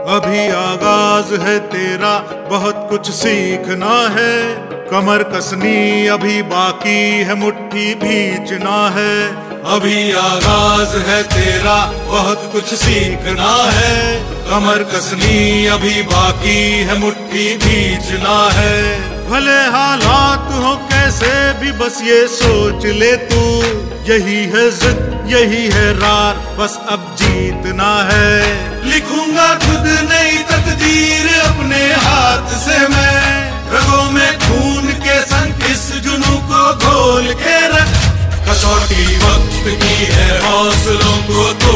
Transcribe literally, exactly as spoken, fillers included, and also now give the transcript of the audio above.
अभी आगाज है तेरा, बहुत कुछ सीखना है। कमर कसनी अभी बाकी है, मुट्ठी भींचना है। अभी आगाज है तेरा, बहुत कुछ सीखना है। कमर कसनी अभी बाकी है, मुट्ठी भींचना है। भले हालात हो कैसे भी, बस ये सोच ले तू, यही है जिद यही है रार, बस अब जीतना है। लिखूंगा खुद नई तकदीर अपने हाथ से मैं, रगों में खून के संग इस जुनून को घोल के रख। कसौटी वक्त की है, हौसलों को